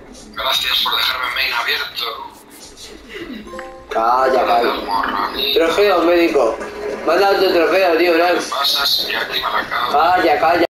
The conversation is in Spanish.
Gracias por dejarme main abierto. Calla, calla. Trofeo médico. Manda otro trofeo, tío, ¿Qué Blanx. pasa si me activa la cámara? Calla, calla.